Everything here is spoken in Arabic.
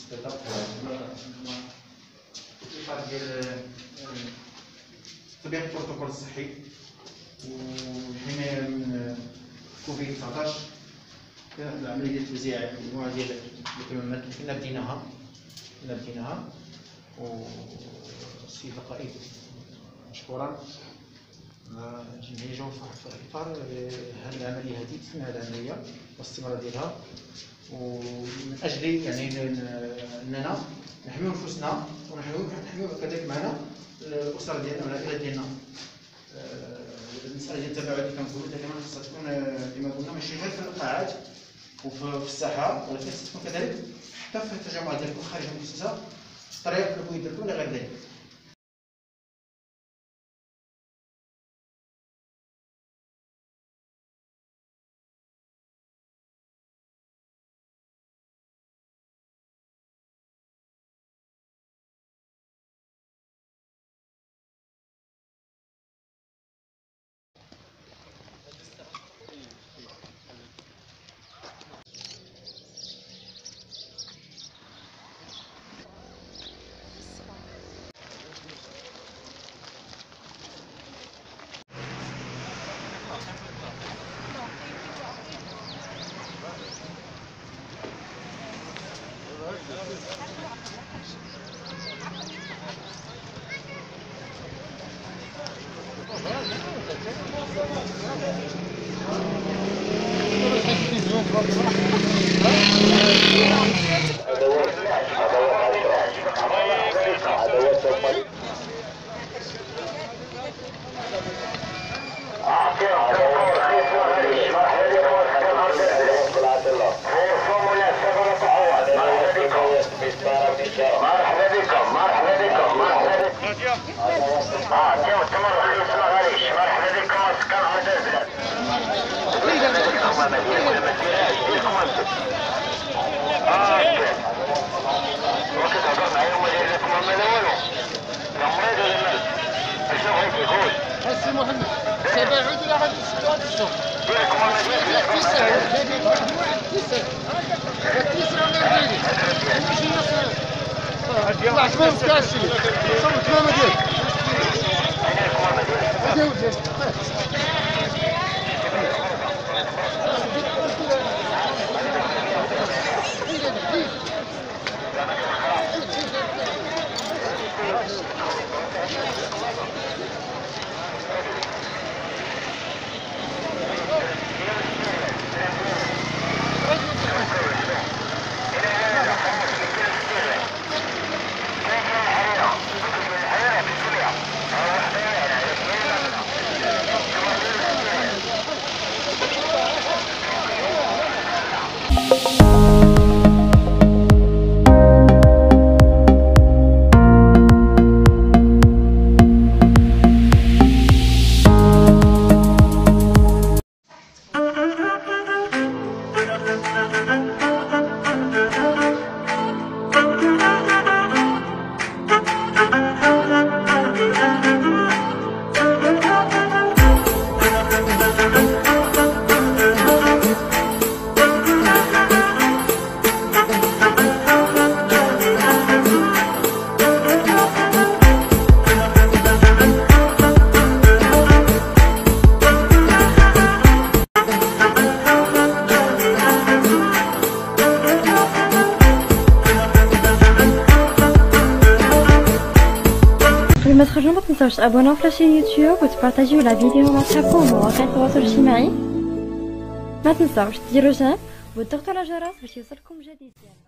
بسيطه الاطار ديال تطبيق البروتوكول الصحي والحمايه من كوفيد 19. العمليه ديال توزيع مجموعه ديال الكمامات كنا بديناها والسيد القائد مشكورا الجمعيه جاوا في اطار هذه العمليه هذه تسمى هذه العمليه والاستمرار ديالها، ومن اجل يعني اننا نحميو نفوسنا ونحميو كذلك معنا الاسر ديالنا والعائله ديالنا. المساله ديال التباعد اللي كنقولوا دائما خصها تكون كما قلنا ماشي غير في القاعات وفي الساحه، ولكن خصها تكون كذلك حتى في التجمعات ديالكم خارج المؤسسه، في الطريق في البيوت ديالكم ولا غير ذلك. السي محمد تباعد ولا غادي تسدوا هذا الشغل؟ ما تخرجوا ما تنساوش تابوناو في لاشين يوتيوب وتبارطاجيو لا فيديو مع صحابكم ومواقع التواصل الاجتماعي. ما تنساوش ديروا جيم وتضغطوا على الجرس باش يوصلكم جديد.